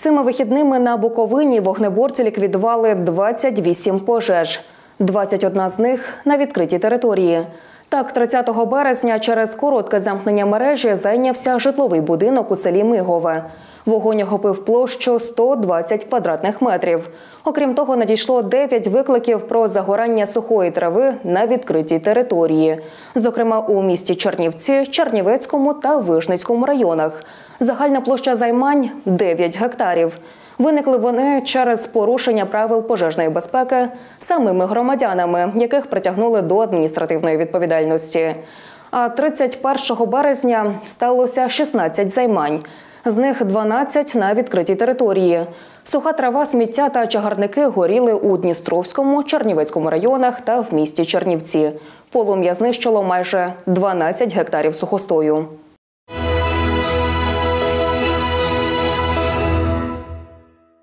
Цими вихідними на Буковині вогнеборці ліквідували 28 пожеж. 21 з них на відкритій території. Так, 30 березня через коротке замкнення мережі зайнявся житловий будинок у селі Мигове. Вогонь охопив площу 120 квадратних метрів. Окрім того, надійшло 9 викликів про загорання сухої трави на відкритій території. Зокрема, у місті Чернівці, Чернівецькому та Вижницькому районах. Загальна площа займань – 9 гектарів. Виникли вони через порушення правил пожежної безпеки самими громадянами, яких притягнули до адміністративної відповідальності. А 31 березня сталося 16 займань. З них 12 на відкритій території. Суха трава, сміття та чагарники горіли у Дністровському, Чернівецькому районах та в місті Чернівці. Полум'я знищило майже 12 гектарів сухостою.